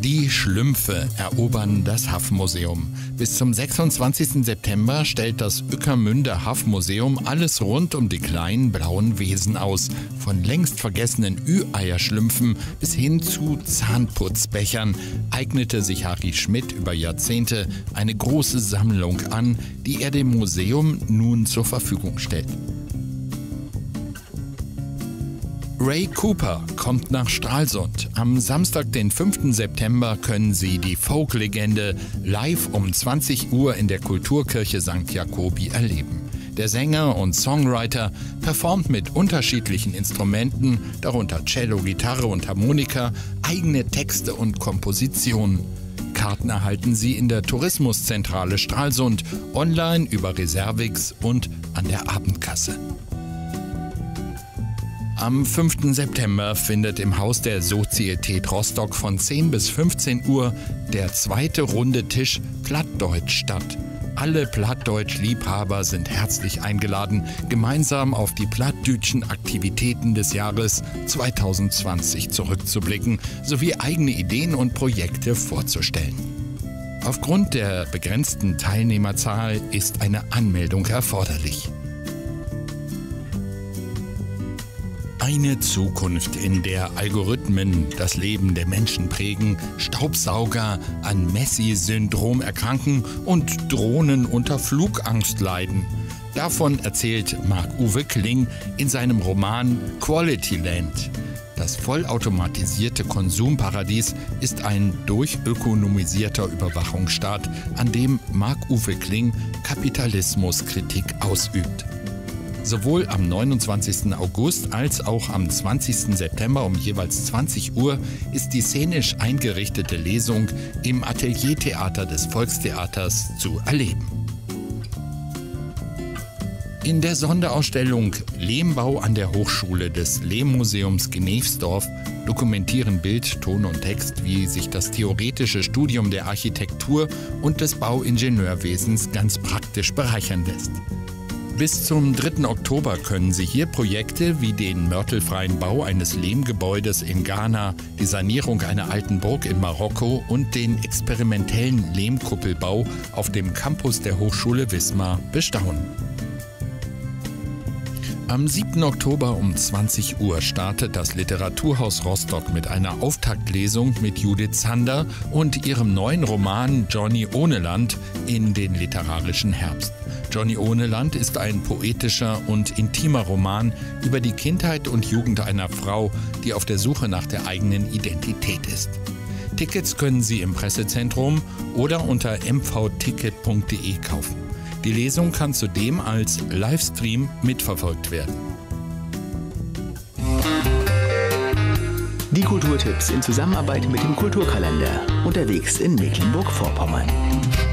Die Schlümpfe erobern das Haff-Museum. Bis zum 26. September stellt das Ueckermünder Haff-Museum alles rund um die kleinen blauen Wesen aus. Von längst vergessenen Ü-Eier-Schlümpfen bis hin zu Zahnputzbechern eignete sich Harry Schmidt über Jahrzehnte eine große Sammlung an, die er dem Museum nun zur Verfügung stellt. Ray Cooper kommt nach Stralsund. Am Samstag, den 5. September, können Sie die Folk-Legende live um 20 Uhr in der Kulturkirche St. Jakobi erleben. Der Sänger und Songwriter performt mit unterschiedlichen Instrumenten, darunter Cello, Gitarre und Harmonika, eigene Texte und Kompositionen. Karten erhalten Sie in der Tourismuszentrale Stralsund, online über Reservix und an der Abendkasse. Am 5. September findet im Haus der Sozietät Rostock von 10 bis 15 Uhr der zweite runde Tisch Plattdeutsch statt. Alle Plattdeutsch-Liebhaber sind herzlich eingeladen, gemeinsam auf die plattdütschen Aktivitäten des Jahres 2020 zurückzublicken, sowie eigene Ideen und Projekte vorzustellen. Aufgrund der begrenzten Teilnehmerzahl ist eine Anmeldung erforderlich. Eine Zukunft, in der Algorithmen das Leben der Menschen prägen, Staubsauger an Messi-Syndrom erkranken und Drohnen unter Flugangst leiden. Davon erzählt Marc-Uwe Kling in seinem Roman Quality Land. Das vollautomatisierte Konsumparadies ist ein durchökonomisierter Überwachungsstaat, an dem Marc-Uwe Kling Kapitalismuskritik ausübt. Sowohl am 29. August als auch am 20. September um jeweils 20 Uhr ist die szenisch eingerichtete Lesung im Ateliertheater des Volkstheaters zu erleben. In der Sonderausstellung Lehmbau an der Hochschule des Lehmmuseums Gnevsdorf dokumentieren Bild, Ton und Text, wie sich das theoretische Studium der Architektur und des Bauingenieurwesens ganz praktisch bereichern lässt. Bis zum 3. Oktober können Sie hier Projekte wie den mörtelfreien Bau eines Lehmgebäudes in Ghana, die Sanierung einer alten Burg in Marokko und den experimentellen Lehmkuppelbau auf dem Campus der Hochschule Wismar bestaunen. Am 7. Oktober um 20 Uhr startet das Literaturhaus Rostock mit einer Auftaktlesung mit Judith Zander und ihrem neuen Roman Johnny ohne Land in den literarischen Herbst. Johnny ohne Land ist ein poetischer und intimer Roman über die Kindheit und Jugend einer Frau, die auf der Suche nach der eigenen Identität ist. Tickets können Sie im Pressezentrum oder unter mvticket.de kaufen. Die Lesung kann zudem als Livestream mitverfolgt werden. Die Kulturtipps in Zusammenarbeit mit dem Kulturkalender. Unterwegs in Mecklenburg-Vorpommern.